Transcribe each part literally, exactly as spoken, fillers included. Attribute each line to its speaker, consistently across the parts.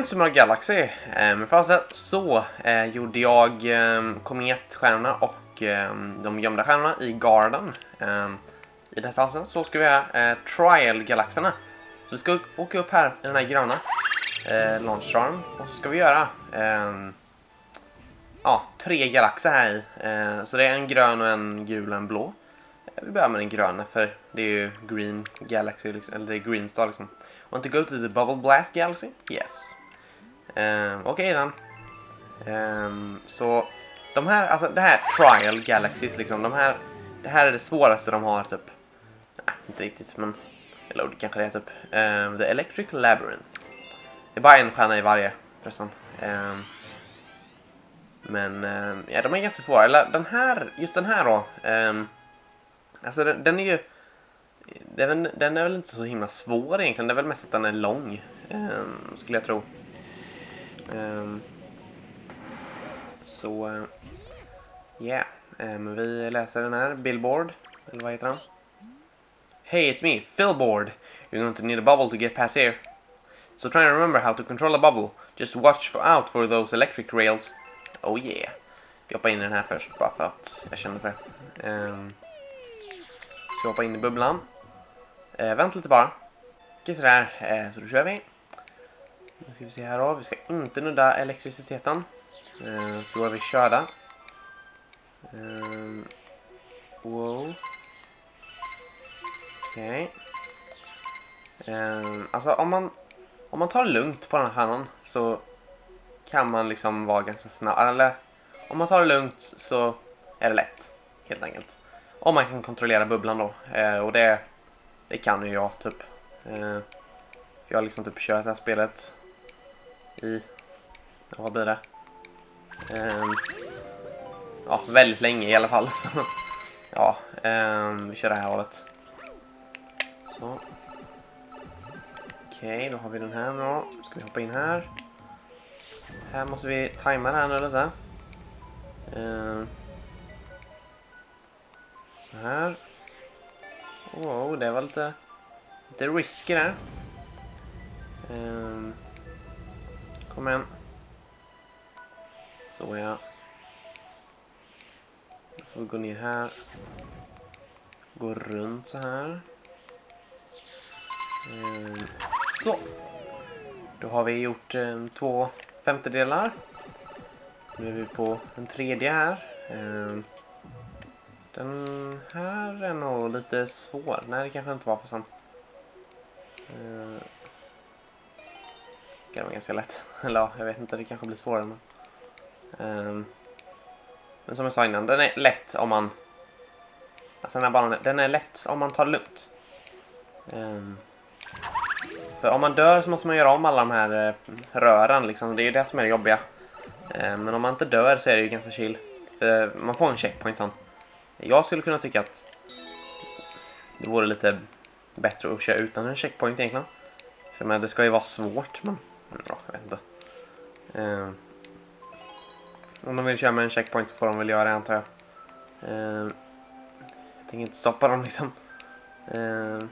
Speaker 1: igen Super Mario Galaxy. Eh, men först så eh, gjorde jag eh, kometstjärnorna och eh, de gömda stjärnorna i Garden. Eh, I detta avsnitt så ska vi ha eh, Trial-galaxerna. Så vi ska åka upp här i den här gröna eh, launchstaren. Och så ska vi göra eh, ja, tre galaxer här i. Eh, så det är en grön och en gul och en blå. Vi börjar med den gröna för det är ju Green Galaxy, liksom, eller det är Green Star liksom. Want to go to the Bubble Blast Galaxy? Yes. Um, Okej okay, then. Um, så de här, alltså det här Trial Galaxies liksom, de här, det här är det svåraste de har typ. Nej, inte riktigt, men eller det kanske det är typ. Um, the Electric Labyrinth. Det är bara en stjärna i varje förresten. Um, men um, ja, de är ganska svåra. Eller den här, just den här då. Um, alltså den, den är ju Den, den är väl inte så himla svår egentligen. Det är väl mest att den är lång, um, skulle jag tro. Um, så, ja. Uh, yeah. um, vi läser den här. Billboard. Eller vad heter han? Hey, it's me, Philboard. You're going to need a bubble to get past here. So try and remember how to control a bubble. Just watch for, out for those electric rails. Oh yeah. Vi hoppar in i den här först, bara för att jag känner för det. Um, så hoppa in i bubblan. Eh, vänt lite bara. Okej, sådär. Eh, så då kör vi. Nu ska vi se här då. Vi ska inte nudda elektriciteten. Eh, för då är vi körda. Eh, wow. Okej. Okay. Eh, alltså om man om man tar det lugnt på den här stjärnan så kan man liksom vara ganska snabb. Eller om man tar det lugnt så är det lätt. Helt enkelt. Om man kan kontrollera bubblan då. Eh, och det Det kan ju jag typ. Eh, jag har liksom typ kört det här spelet i, ja, vad blir det? Eh, ja, väldigt länge i alla fall. Så, ja, eh, vi kör det här hållet. Så. Okej, okay, då har vi den här nu då. Ska vi hoppa in här. Här måste vi tajma det här nu lite. Eh, så här. Wow, det var lite, lite risky där. Um, kom igen. Så ja. Då får vi gå ner här. Gå runt så här. Um, så. Då har vi gjort um, två femtedelar. Nu är vi på den tredje här. Um, Den här är nog lite svår. Nej, det kanske inte var för sen. Uh, det kan vara ganska lätt. Eller ja, jag vet inte, det kanske blir svårare. Men, um, men som jag sa innan, den är lätt om man... Alltså den här banan, den är lätt om man tar det lugnt. Um, för om man dör så måste man göra om alla de här uh, rören. Liksom. Det är ju det som är det jobbiga. Uh, men om man inte dör så är det ju ganska chill. För man får en checkpoint sån. Jag skulle kunna tycka att det vore lite bättre att köra utan en checkpoint egentligen. För men det ska ju vara svårt, men ja, jag vet inte. Uh, om de vill köra med en checkpoint så får de väl göra det, antar jag. Uh, jag tänker inte stoppa dem liksom. Uh,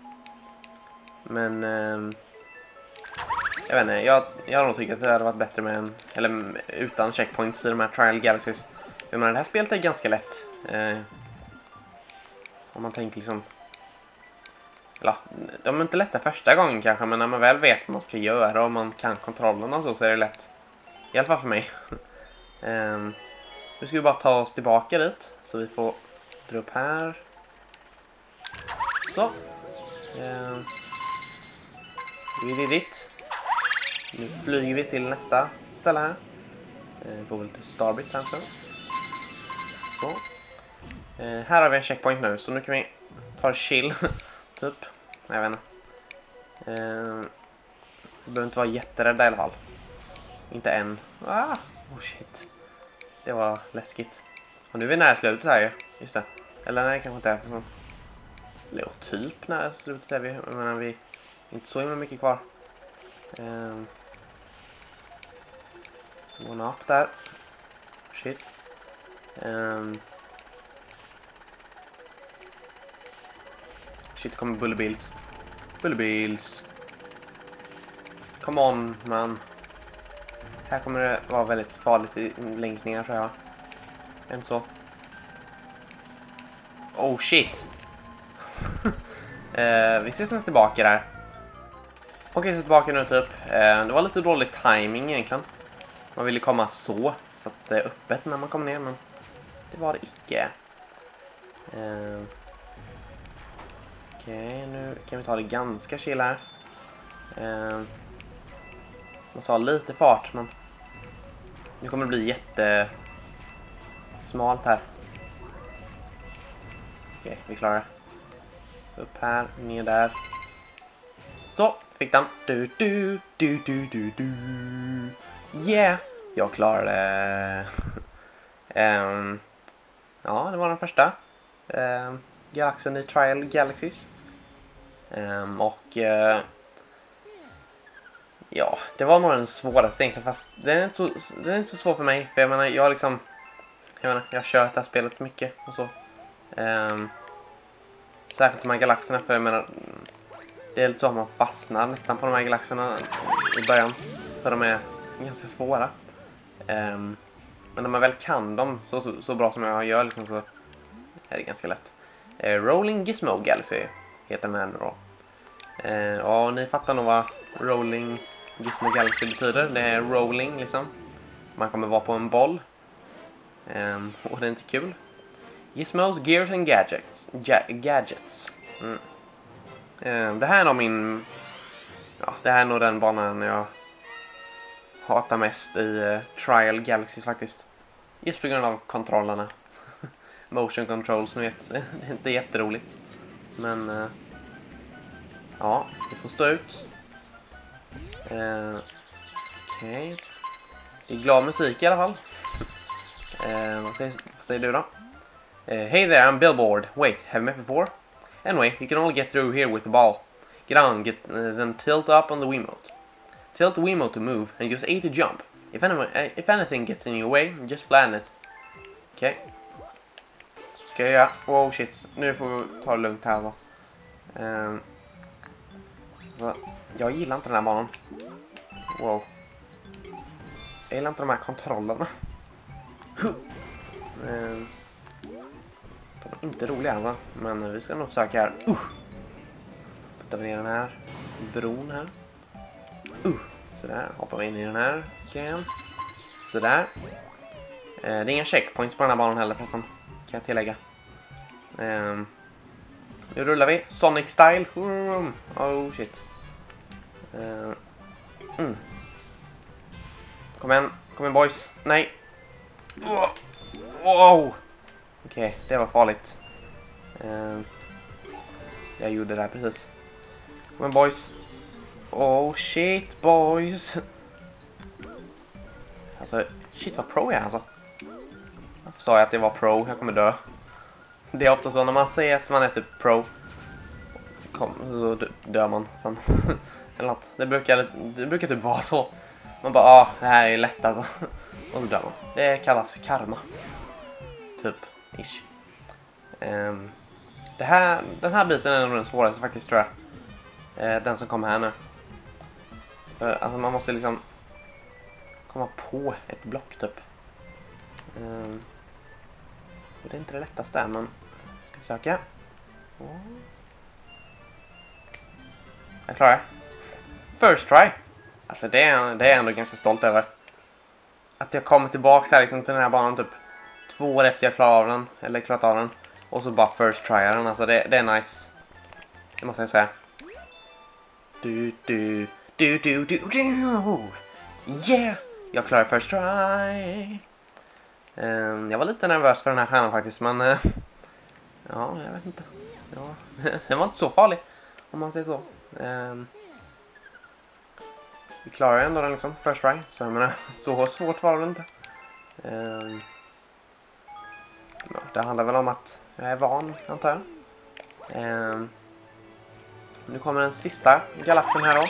Speaker 1: men uh, jag vet inte, jag, jag har nog tyckt att det hade varit bättre med en, eller utan checkpoints i de här Trial Galaxies. Men det här spelet är ganska lätt. Eh, om man tänker liksom... Eller, de är inte lätta första gången kanske, men när man väl vet vad man ska göra och man kan kontrollerna och så, så är det lätt. I alla fall för mig. eh, nu ska vi bara ta oss tillbaka dit. Så vi får dra upp här. Så. Eh, vi did it. Nu flyger vi till nästa ställe här. Eh, vi får väl lite Starbits här så. Så. Eh, här har vi en checkpoint nu, så nu kan vi ta chill, typ. Nej, jag vet inte. Eh, vi behöver inte vara jätterädda i alla fall. Inte än. Ah, oh shit. Det var läskigt. Och nu är vi nära slutet här ju. Just det. Eller nej, kanske inte är för sånt. Eller typ nära slutet är vi. Jag menar, vi inte så himla mycket kvar. Eh, one up där. Shit. Um, shit, kommer Bullerbills. Bullerbills. Come on, man. Här kommer det vara väldigt farligt i länkningar tror jag. Är det så? Oh shit! eh, vi ses när tillbaka där. Okej, så tillbaka nu typ. Eh, det var lite dålig timing egentligen. Man ville komma så, så att det är öppet när man kommer ner, men det var det icke. Eh, Okej, nu kan vi ta det ganska chill här. Eh, man sa lite fart, men nu kommer det bli jätte smalt här. Okej, vi klarar. Upp här, ner där. Så, fick den. Du, du, du, du, du, du. Yeah, jag klarade. um, ja, det var den första. Um, Galaxen i Trial Galaxies. Um, och uh, ja, det var nog den svåraste egentligen, fast den är inte så, den är inte så svår för mig, för jag menar, jag liksom jag menar, jag har kört det här spelet mycket och så. Um, särskilt de här galaxerna, för jag menar, det är lite så att man fastnar nästan på de här galaxerna i början, för de är ganska svåra. Um, men när man väl kan dem så, så, så bra som jag gör liksom, så är det ganska lätt. Uh, Rolling Gizmo Galaxy heter den här nu då. Uh, ja, ni fattar nog vad Rolling Gizmo Galaxy betyder. Det är rolling liksom. Man kommer vara på en boll. Um, och det är inte kul. Gizmos, Gears and Gadgets. Ja gadgets. Mm. Um, det här är nog min... Ja, det här är nog den banan jag hatar mest i uh, Trial Galaxies faktiskt. Just på grund av kontrollerna. Motion controls, ni vet. Det är inte jätteroligt. Men... Uh, ja, vi får stå ut. Uh, Okej. Okay. Det är glad musik i alla fall. uh, vad, säger, vad säger du då? Uh, hey there, I'm Billboard. Wait, have you met before? Anyway, you can only get through here with the ball. Get on, get, uh, then tilt up on the Wiimote. Tilt the Wiimote to move and use A to jump. If, anyone, uh, if anything gets in your way, just flatten it. Okej. Okay. Ska jag göra? Oh shit, nu får vi ta det lugnt här då. Uh, så, jag gillar inte den här banan. Wow. Jag gillar inte de här kontrollerna. uh, De är inte roliga, va? Men vi ska nog försöka här. Uh. Puttar vi ner den här bron här. Uh. Sådär, hoppar vi in i den här. Okay. Sådär. Eh, det är inga checkpoints på den här banan heller förresten, kan jag tillägga. Eh, nu rullar vi. Sonic style. Oh shit. Eh, mm. Kom igen, kom igen boys. Nej. Wow. Okej, okay, det var farligt. Uh, jag gjorde det här precis. Kom igen boys. Oh shit boys. Alltså, shit vad pro jag är alltså. Varför sa jag att det var pro? Jag kommer dö. Det är ofta så när man säger att man är typ pro. Kom, då dör man sen. Eller något. Det brukar, det brukar typ vara så. Man bara, ah, det här är lätt alltså. Och så dör man. Det kallas karma. Typ, ish. Um, det här, den här biten är nog den svåraste faktiskt, tror jag. Uh, den som kommer här nu. Uh, alltså man måste liksom komma på ett block typ. Um, och det är inte det lättaste, men ska vi söka. Oh. Jag klarar det. First try. Alltså det är, det är jag ändå ganska stolt över. Att jag kommer tillbaka här liksom till den här banan typ två år efter jag klarar av den, eller klarat av den, och så bara first try den. Alltså det, det är nice. Det måste jag säga. Du du du du du du. Yeah, jag klarar first try. Um, jag var lite nervös för den här stjärnan faktiskt, men uh, ja, jag vet inte. Ja, den var inte så farlig om man säger så. Um, vi klarar ändå den liksom first try, så jag menar, så svårt var det inte. Um, ja, det handlar väl om att jag är van, antar jag. Um, nu kommer den sista galaxen här då.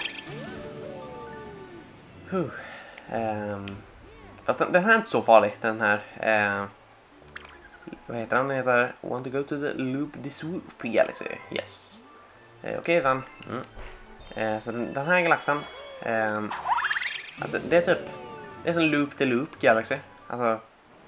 Speaker 1: Huh. Um, fast den, den här är inte så farlig, den här. Uh, vad heter den? Den heter Want to go to the Loop the Swoop Galaxy. Yes. Uh, Okej, okay, then. Mm. Uh, så den, den här galaxen. Um, alltså det är typ Det är som Loop the Loop Galaxy. Alltså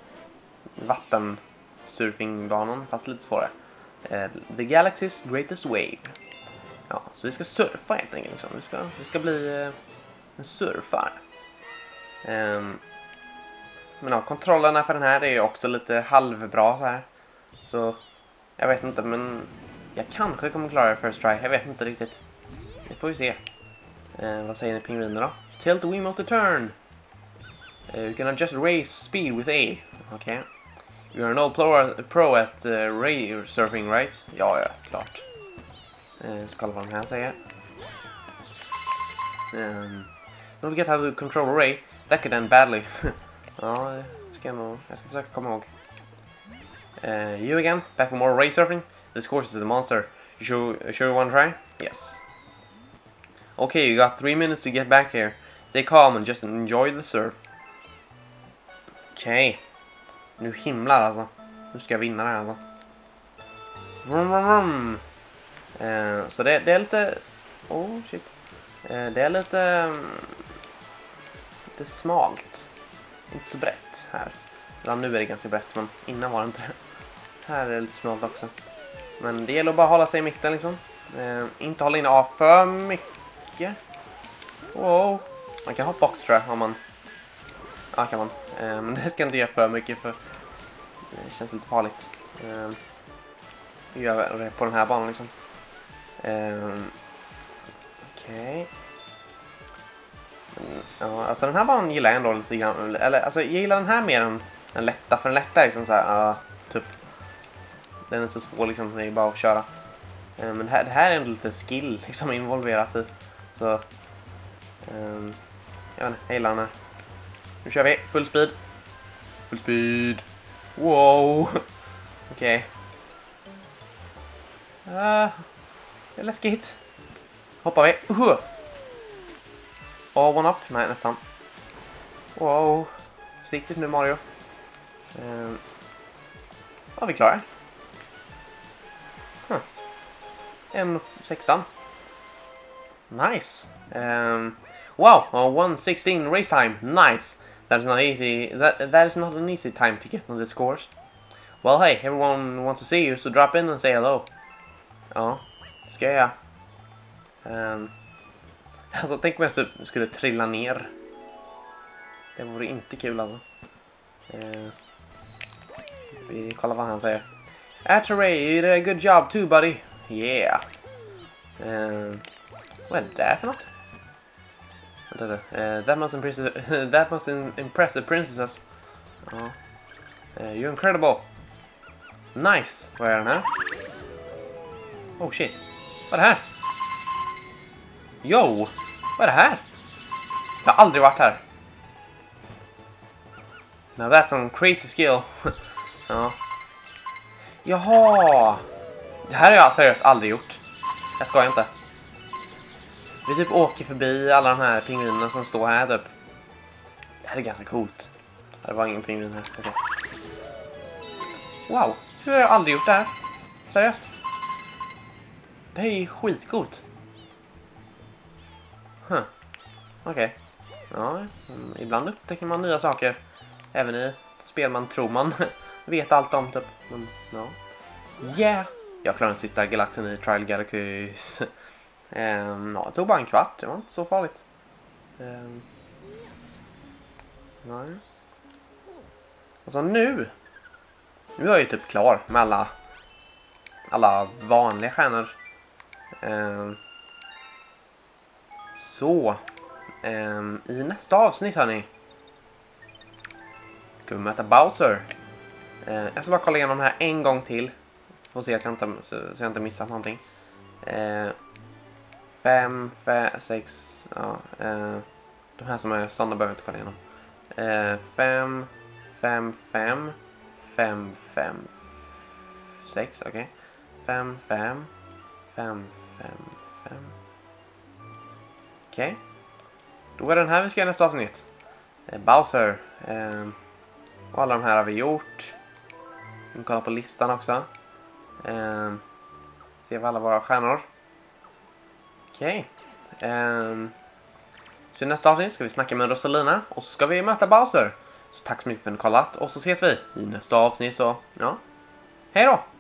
Speaker 1: vattensurfingbanan, fast lite svårare. Uh, the Galaxy's Greatest Wave. Ja, så vi ska surfa helt enkelt. Liksom. Vi, ska, vi ska bli uh, en surfare. Um, men ja, kontrollerna för den här är ju också lite halvbra så här. Så jag vet inte, men jag kanske kommer klara det first try. Jag vet inte riktigt. Det får vi se. Uh, vad säger ni pingviner då? Tilt the Wiimote to turn. Uh, you can adjust race speed with A. Okay. You are no pro, pro at uh, ray surfing, right? Ja, ja, klart. Uh, så kolla vad de här säger. Um, don't forget how to control a ray. That could end badly. Ja, det ska jag nog... Jag ska försöka komma ihåg. Uh, you again? Back for more ray surfing? This course is a monster. You sure, sure you want to try? Yes. Okay, you got three minutes to get back here. Stay calm and just enjoy the surf. Okej. Okay. Nu himlar alltså. Nu ska jag vinna det här alltså. Vroom, vroom, vroom. Uh, så det, det är lite... Oh, shit. Uh, det är lite... Um, lite smalt. Inte så brett här. Ja, nu är det ganska brett, men innan var det inte det. Här är det lite smalt också. Men det gäller att bara hålla sig i mitten liksom. Uh, inte hålla in A för mycket. Wow. Man kan hoppa också tror jag om man... Ja, kan man. Uh, men det ska inte göra för mycket för det känns lite farligt. Uh, gör det på den här banan liksom. Uh, Okej. Okay. Ja, alltså den här banan gillar jag ändå lite grann. Eller alltså jag gillar den här mer än den lätta. För den lätta är liksom så här, uh, typ. Den är så svår liksom, det är bara att köra. Uh, men det här, det här är ändå lite skill liksom involverat i. Så. Um, jag vet inte, jag gillar den här. Nu kör vi, full speed. Full speed. Wow. Okej. Okay. Uh, det är läskigt. Hoppar vi. Uh. Oh, one up. Nej, nästan. Wow. Försiktigt nu, Mario. Uh. Ja, vi klarar. Huh. en sexton. Nice. Um, wow, uh, one sixteen race time. Nice. That is not easy. That that is not an easy time to get on this course. Well, hey, everyone wants to see you, so drop in and say hello. Ja, ska jag. Um, alltså, tänk om jag skulle trilla ner. Det vore inte kul alltså. Uh, vi kollar vad han säger. Atterray, you did a good job too, buddy. Yeah. Uh, vad är det där för något? Uh, that must impress that must impress the princesses. Uh, uh, you're incredible. Nice. Vad är den här? Oh shit. Vad är det här? Yo. Vad är det här? Jag har aldrig varit här. Now that's some crazy skill. Ja. Jaha. Det här har jag seriöst aldrig gjort. Jag ska inte. Vi typ åker förbi alla de här pingvinerna som står här typ. Det här är ganska coolt. Det var ingen pingvin här. Okay. Wow, hur har jag aldrig gjort det här? Seriöst? Det här är ju skitcoolt. Huh. Okej. Okay. Ja, ibland upptäcker man nya saker. Även i spel man tror man vet allt om typ. Men, ja. Yeah! Jag klarade den sista galaxen i Trial Galaxies. Um, ja, det tog bara en kvart. Det var inte så farligt. Um, nej. Alltså nu. Nu är jag ju typ klar med alla alla vanliga stjärnor. Um, så. Um, I nästa avsnitt hörni. Ska vi möta Bowser. Uh, jag ska bara kolla igenom den här en gång till. Får se att jag inte, så, så jag inte missat någonting. Uh, Fem, fem, sex, ja, eh, de här som är sådana behöver jag inte kolla igenom. Eh, fem, fem, fem, fem, fem, sex, okej. Okay. Fem, fem, fem, fem, fem. Okej. Okay. Då är den här vi ska göra nästa avsnitt. Eh, Bowser. Eh, och alla de här har vi gjort. Vi kan kolla på listan också. Eh, se vad alla våra stjärnor. Okej. Okay. Um, Så i nästa avsnitt ska vi snacka med Rosalina och så ska vi möta Bowser. Så tack så mycket för att ni kollat och så ses vi i nästa avsnitt så, ja. Hej då!